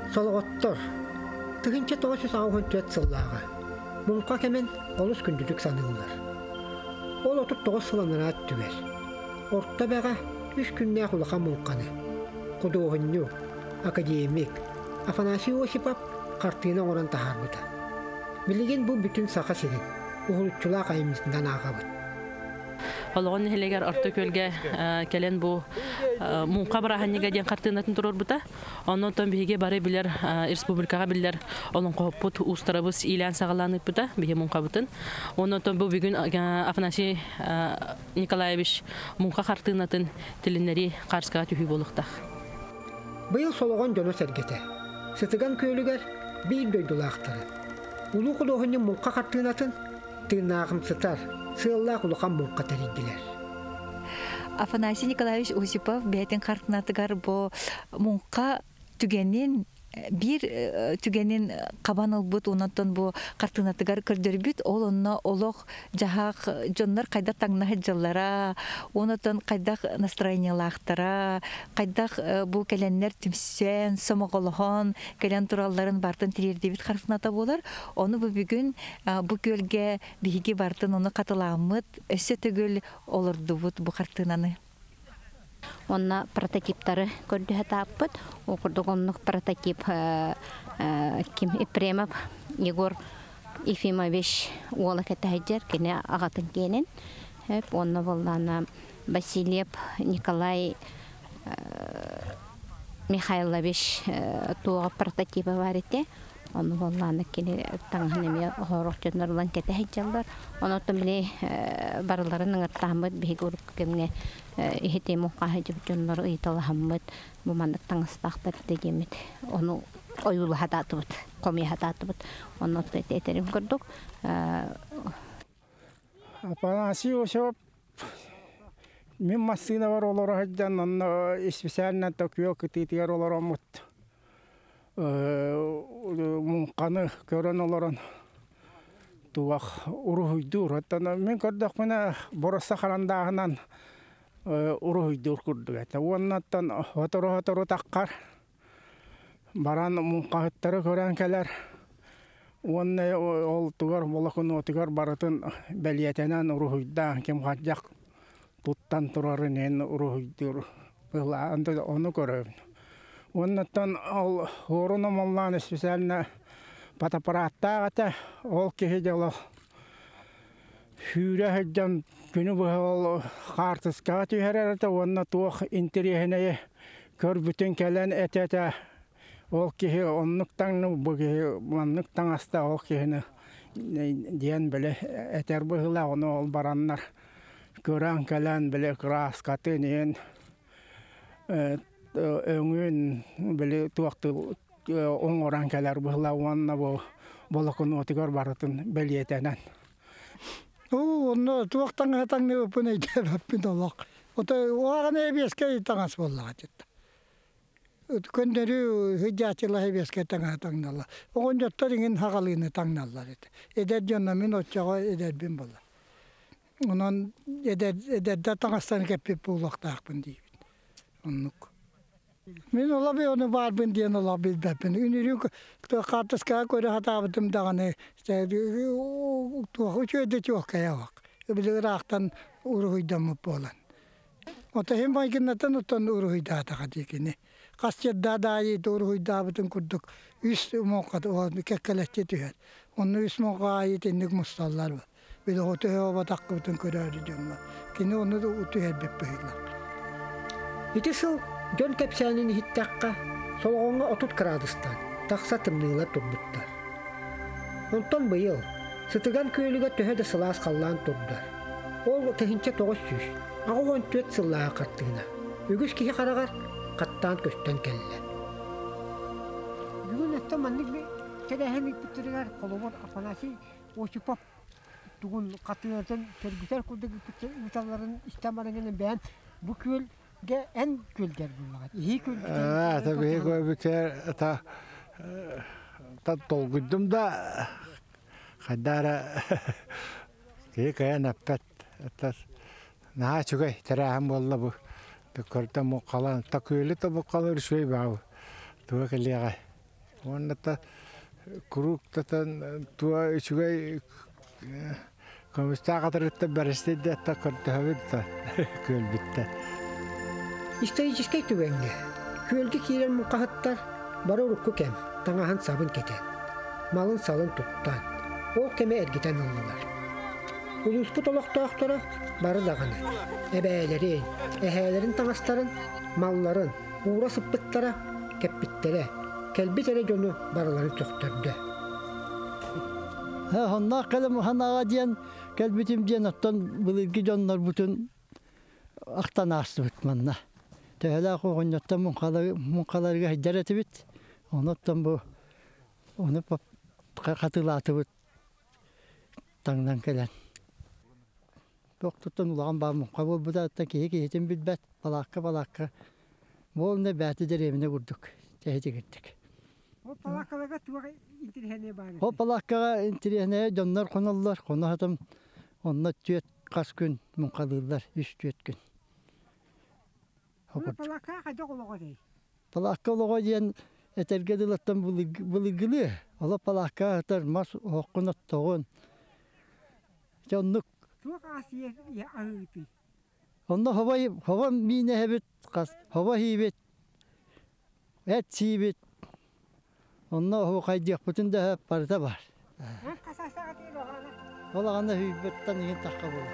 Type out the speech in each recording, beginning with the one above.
Солоғоттор, тыгынча 964 сыллаға, мұнқа кемен олыс күндүдік санылылар. Ол 39 сыланына түгер. Орта бәға 3 күнне құлыға мұнқаны. Құдуғынну, академик, Афанасий Осипов қартына оран тахарбыта. Билеген бұл бүтін сақа сирен, ұғылытчыла қайымыздан ағабыт. Олғын хелегер орта көлге келен бұл мұнқа бараханнеге ден қартынатын тұрыр бұта. Онын тон біге бары білер, республикаға білер, оның қоқпыт ұстарабыз илән сағаланып бұта, біге мұнқа бұтын. Онын тон бұл бүгін Афанасий Николаевич мұнқа қартынатын тілінері қарсыға түйі болуқтақ. Бұйыл солоған жоны сәргеті. Сытыған көйлігер бейін дөйдулақтары. Улу құлығының мұнқа қартынатын тыңнағым сытар, сığылла құлыған мұнқа тәрейділер. Афанасий Николаевич Осипов бәйтін қартынатығар бұл мұнқа түгеннен bir tügenin kaban olbut ondan bu kartınatgar kördürbüt olonna oloq jahaq jonlar qayda tangna hajjallara ondan qayda настроениялахтара qayda bu kelenler tümsen somogolhon kelen turalların bartın tirerdebit kartınata bolar onu bu bugün bu gölge bigi bartın onu katılamıt öse tögül olurdu bu kartınanı. Онна прототиптары көрді таппыт. Оқырдығынлық прототип Ким Ипремов Егор Ефимович олы кәтәйдер кене ағатын кенен. Онна болланы Васильев Николай Михайлович туғы прототипі бар еті. Onu vallahi kene tanghanemi horokçunlardan ketehjallar. Onu tümle barlarının atlamıt bir grup kemne ihtimu qahajunlar italahamıt bu mandık tangstaqta degemet. Onu oyulu hadatıbıt, qomi hadatıbıt. Onu eterim gördük. Афанасий Осипов мен массына бар олар хаждан специально Токио кытытыгар олар амыт. Мұнқаны көрін оларын туақ ұрығыйдыр. Мен көрдік мені бұрысы қарандағынан ұрығыйдыр күрдік. Оннаттан отыры таққар баран мұнқағыттары көрен кәлер. Оны ол тұғар болықын отығар барытын бәлиетенен ұрығыйда кем қажақ тұттан тұрарын ен ұрығыйдыр. Оны көріп. Оннаттан ол орыны молланы специально патапараттағата ол кехеделі хүрі хеджан күні бұл қартысқа түйерерді. Онна туық интерехіне көр бүтін кәлін әтеті ол кехе оннықтаңны бұғынықтың аста ол кехені дейін білі әтер бұғыла оны ол бараннар көрен кәлін білі қырасқаты нейін öngün böyle tuaqtı on oran keler bıhla wanna bu bolakon otigar baratın beliyetenen. Onu tuaqtan hatan ne upune debapin dolaq. Ota oğan ebeske tangas bollaga jet. Könderi hijatilla ebeske tangan dalla. Oğun jottaringin haqalını tangnallar et. Eder jonna min otçaga eder bin bolla. Onan eder tangastan kepip bulaqtaqpın deyip. Onluk. Men olabi onu var ben diyen olabi ben. Ünürü kartıska koydu hatabatım dağını. İşte tuğu çöde çok kaya bak. Bilir aktan uruydamı bolan. Ota hem baykinatan otan uruyda da dikini. Kasçet dadayı uruyda bütün kurduk. Üst mokat o kekkeletçe tüher. Onun üst mokayı tendik mustallar var. Bir de otuya batak bütün körürdü canlar. Kini onu da tüher bepeyler. İtisıl Jön kepsәнин hittaqqa solğonga 30 gradustan taqsa tımnıyla turbuttar. Ondan bıyıl sıtıgan köylüge töhede sılas qallan turdar. Ol tehinçe 900, ağı 14 sıllağa qattığına. Ügüs kihi qaragar qattan kösten kelle. Bugün ette mannik bir kedehenik bitirigar kolumur Afanasий Осипов tugun qattığından tergüzel kurdaki uçakların istemarının beğen bu köy en külger bunlar. İyi külger. Tabii ki bir ta dolgudum da kadara kaya napet tas nah juga teraham valla bu bekorda mu kalan ta köylü ta bu kalır şey bağı tuğa keliye Онната круктатан туа үчүгай комиссагатрытта барыстыда такыртабытта көлбүттө. Исторический түвенге. Көлге кирен мукахаттар бары урукку кем, таңахан сабын кетен. Малын салын туттан. Ол кеме эргитен ыллылар. Улуспут олоқтоқтора бары дағаны. Әбәйлерин, әхәлерин таңастарын, малларын, ура сыппыттара, кәппиттере, кәлбитере жону барыларын төқтөрді. Ханна калым ханаға дейін кәлбитим дейін оттан бұлырги жонлар бұтын ақтан асты бұтманна. Тәһәлә қоғыннаттан мұнқаларға хәджар әті бит. Оныттан бұ, оны қатылаты бұт таңдан кәлән. Тоқтыттан ұлаған ба мұнқа бол бұда аттан кейі-кейтен білбәт, балаққа. Болында бәті дәреміне күрдік, тәхеті кірдік. Ол палаққаларға туға интерхәне бары. Ол палаққаға интерхәне жонлар қоналар, қонағатым онна түйет қас күн мұнқалылар, үш түйет күн. Ол палаққа қайда қолуға дей? Палаққа олуға дейін әтәрге дылаттан бұлығылы. Ола палаққа атар мас оққын оттоғын. Жонлық. Туға асия ағыты. Онда хава міне әбіт қас, хава хейбет, әт сейбет. Онда хава қайдияқ бұтын да барда бар. Қасасаға дейін оғаны. Олағанда хейбеттен еген таққа болу.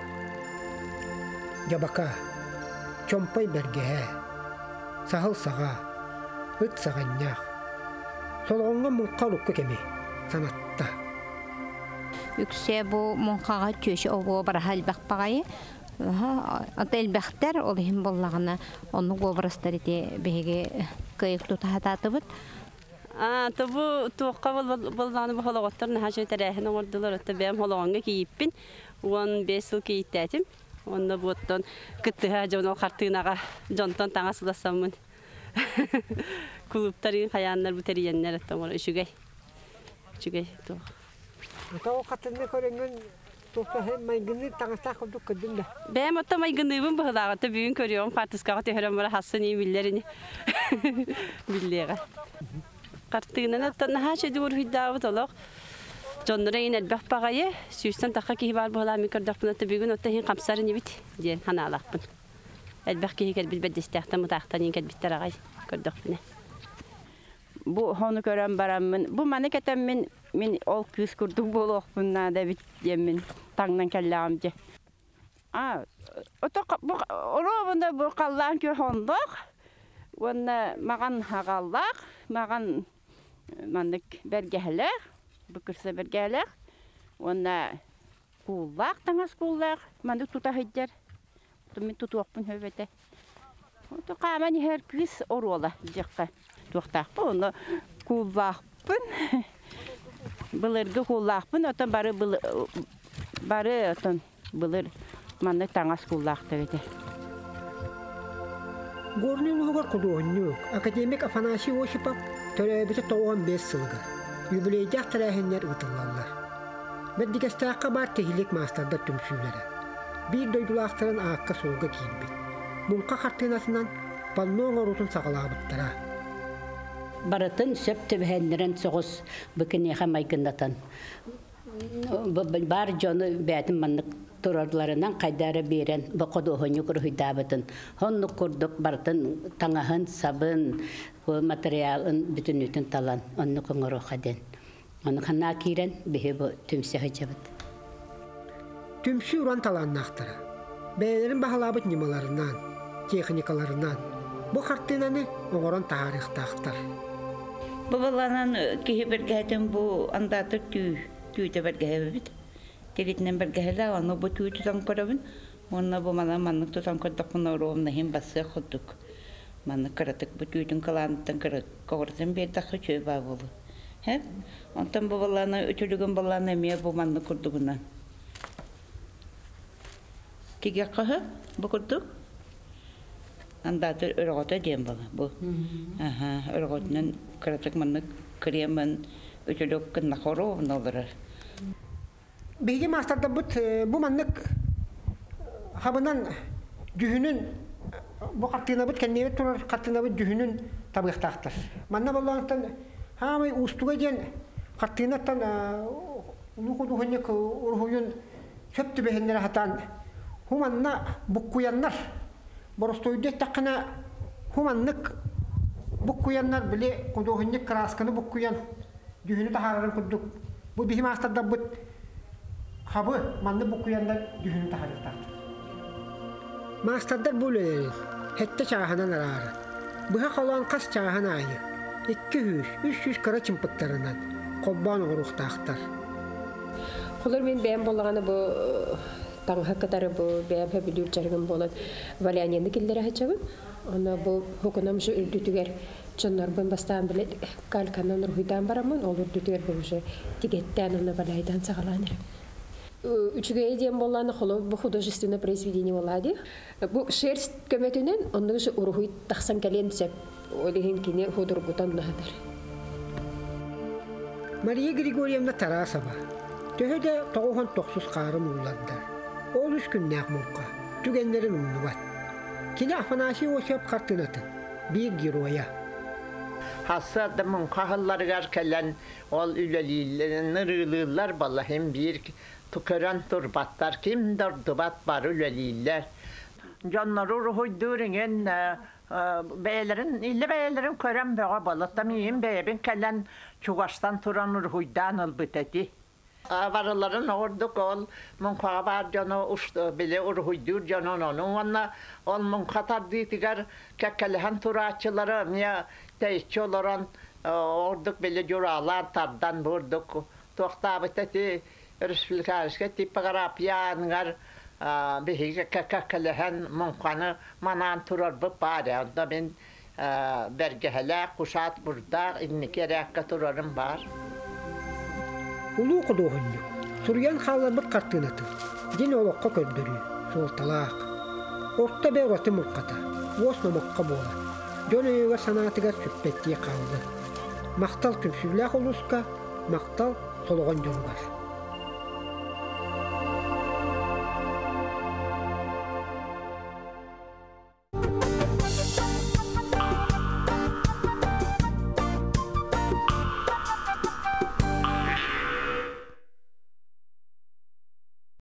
Жабака, чомпай бергеhe, сахыл саға, үт сағаннақ. Солғанға мұнқа лұққы кеме, санатта. Үксе бу монқаға төші оғы бараға әлбәқ Ата элбәхтәр ол һәм боллагына оның образлары де беге кайык тутататы бит. Табу туққа боллаганы бу хологоттар нәһәҗә тәрәһен ордылар табам хологонга кийиппин. 15 ел кийтәтим. Онда буттан киттәһә җонал хартыгынага жонтон таңасыласамын. Клубтарын хаяннар бу тәрәйәннәр таңгыр үчүгәй. Ту. Ата о катынны көрөнгөн Тоқтаһын майгыны таңастаа кылдык кыдында. Бәм отта майгыныбын быгылагы бүгүн көрөм партискага төһөрөм бара хасын билерини. Биллега. Картыгынан оттан хачы дур хиддабы толок. Жоннорын элбәк багае сүстән такка ки бар була микродакпын отта бүгүн отта хин камсарын бит дигән ханалакпын. Элбәк ки кел билбәт дистәхтә мутактан ингәл биттер агай көрдөкпүне. Бу хону көрәм бараммын. Бу маны кетәм мен ол күз күрдүк болохпунна да бит демин таңнан келләмҗе. Ото бу оробында бу каллан көр хондык. Уна маган хагаллак, маган мандык бергәһләр, бу күрсә бергәһләр. Уна куллак таңас куллак, мандык тута хәҗәр. Мен тутуакпын хөбәтә. Ото камани һәр күз орола җыкка. Туктак оны куллакпын. Былыргы куллакпын, отан бары отан былыр маны таңас куллакты бите. Горнун угар кудуоннук академик Афанасий Осипов төрөбүтө 95 жылга юбилейдак тарахыннар ытыллалар. Меддигестакка бар техилик мастарда түмсүлөрө. Бир дойдулактарын аакка солга кийинбит. Мунка картынасынан панноң орутун сагалабыттара. Баратын сөп төбәһәннәрен соғыс бикенеһә майгындатан. Бар җаны бәтин маннык турарларынан кайдары берен бакыды хоню курһидабытын. Хонны курдык бартын таңаһын сабын материалын бүтүнүтен талан. Онны коңоро хаден. Аны хана кирен бехе түмсә хаҗабыт. Түмсү уран таланнактара. Бәйләрен баһалабыт нималарынан, техникаларынан бу картинаны оңорон тарихта актар. Бабаланан кихибергәтен бу андатыр түйте бергәбит. Теритнен бергәһлә аны бу түйте танкырабын. Онна бу манны тутан коддакны ромна һәм бассы ходдук. Манны каратык бу түйтен калантын кырык когырсын бер тахы чөй бар булды. Һәм онтан бабаланы өчүлүгөн баланы ме бу манны курдугунан. Киге каһы бу курдук. Андатыр өргөтө дем бала бу. Өргөтнөн каратык манны кремен өчүлүк кынна хоровнолар. Бейги мастарда бу маннык хабынан жүһүнүн бу картина бут кеннебет турар картина бут жүһүнүн табыктактыр. Манна боллантан Хамай устуга ден каттыгынаттан улукудухынник урхуюн сөптү бехендер хатан хуманна буккуяннар боростойдет такына хуманнык буккуяннар биле кудухынник красканы буккуян дүһүнү тахарарын куддук бу бихим астарда бут хабы манны буккуяндар дүһүнү тахарыктар мастардар булелер хетте чаханан арары быха калан кас чахан айы 200-300 кара чымпыттарынан коббан урухтактар. Холор мен бәм болганы бу таңга катары бу бәм хәбилүр чаргын болот валяненди килдер хачабы. Аны бу хукунам шу үрдүтүгер чоннар бен бастан билет калканан урхуйдан барамын, ол үрдүтүгер бу ше тигеттен аны балайдан сагаланыр. Үчүгө эдем болганы холор бу художественное произведение болади. Бу шерсть көмөтүнөн онун шу урхуй таксан каленсеп олеген кине худургутан нахатар. Мария Григорьевна Тарасова төһөдө 99 карым улладдар. Ол 3 күннәк мулка түгеннерин умнубат. Кине Афанасий Осип картынаты бир героя. Хасса да мун кахалларгар келен ол үлелилер баллахим бир тукаран турбаттар кимдер дубат бар үлелилер. Жаннары рухойдуреген бәйләрен, илле бәйләрен көрәм бәга балатта мин бәйбен кәлән Чугашстан туран рухойдан албытати. Авараларын ордук ол монка бар жана ушты биле рухойдур жана онна ол монка тардитигар кәкәләһән турачылары мия тәйчоларан ордук биле журалар тардан бурдук тохтабытати республикалышка типографияныңар беһиге кәкәләһән монканы манан турар бу бар. Онда мен бергәһәлә кушат бурда инникерәккә турарым бар. Улуу кудуһуннук сурьян халабыт картынаты дин олоққа көндөрү солталаак орта бе роты мурката осно мокка бола жөнөйгө санаатыга сүппетти калды мактал күмсүллах улуска мактал сологон жол бар.